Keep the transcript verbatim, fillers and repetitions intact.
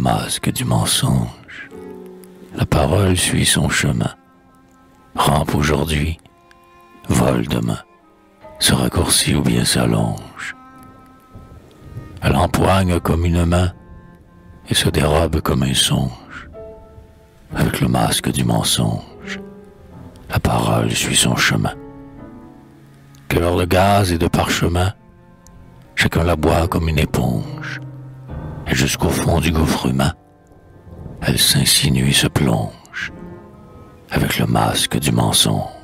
masque du mensonge. La parole suit son chemin, rampe aujourd'hui, vole demain, se raccourcit ou bien s'allonge. Elle empoigne comme une main et se dérobe comme un songe. Avec le masque du mensonge, la parole suit son chemin. Cœur de gaz et de parchemin, chacun la boit comme une éponge. Et jusqu'au fond du gouffre humain, elle s'insinue et se plonge avec le masque du mensonge.